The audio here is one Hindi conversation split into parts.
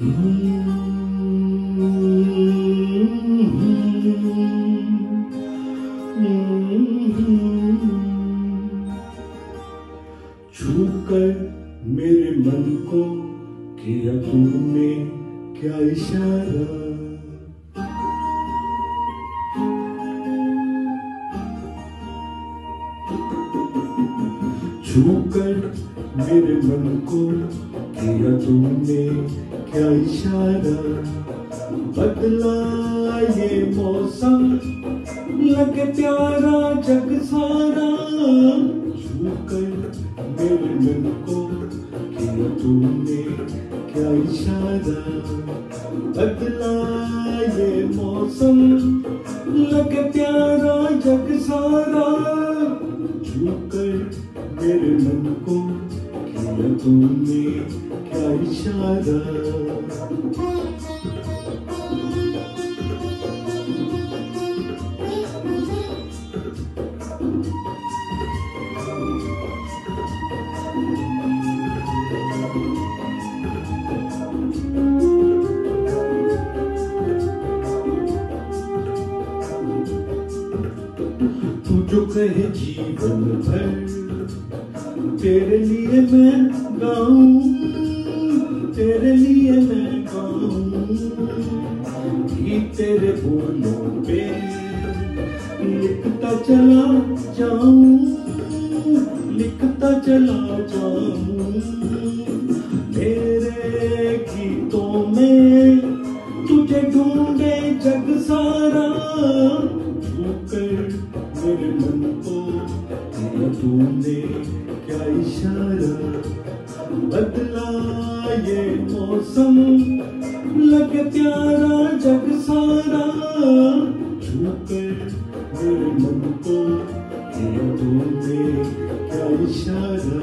छूकर मेरे मन को किया तूने क्या इशारा, छूकर मेरे मन को किया तूने क्या इशारा। बदला ये मौसम लगे प्यारा जग सारा, छूकर मेरे मन को किया तूने क्या इशारा। बदला ये मौसम लगे प्यारा जग सारा, छूकर मेरे मन को किया तूने क्या इशारा। तू जो कहे जीवन भर तेरे लिए मैं गाऊं, तेरे लिए मैं गाऊं। गीत तेरे बोलों पे लिखता चला जाऊं, लिखता चला जाऊं। मेरे गीतों में तुझे ढूंढे जग सारा, छूकर मेरे मन को किया तूने क्या इशारा। बदला ये मौसम लगे प्यारा जग सारा, छूकर मेरे मन को किया तूने क्या इशारा।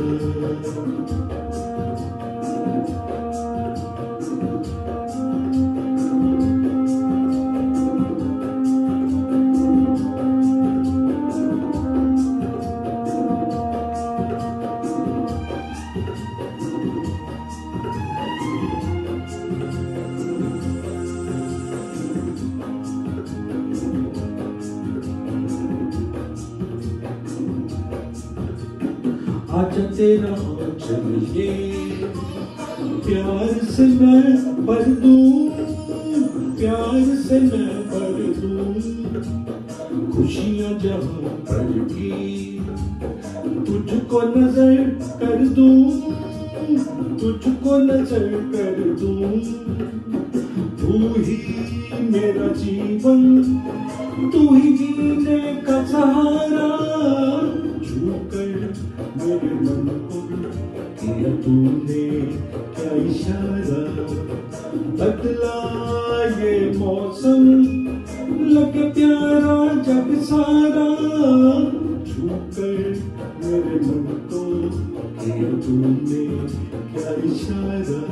आजा तेरा चलिए प्यार से मैं भर दूं, प्यार से मैं भर दूं। खुशियां जहां पर भी तुझको नजर कर दूं, तुझको नजर कर दूं। तू ही मेरा जीवन, तू ही जीने का सहारा, छूकर मेरे मन को किया तूने क्या इशारा। बदला ये मौसम लगे प्यारा जग सारा, छूकर मेरे मन को किया तूने क्या इशारा।